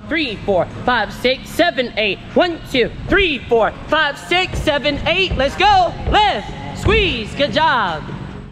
3, 4, 5, 6, 7, 8. 1, 2, 3, 4, 5, 6, 7, 8. Let's go. Lift, squeeze. Good job.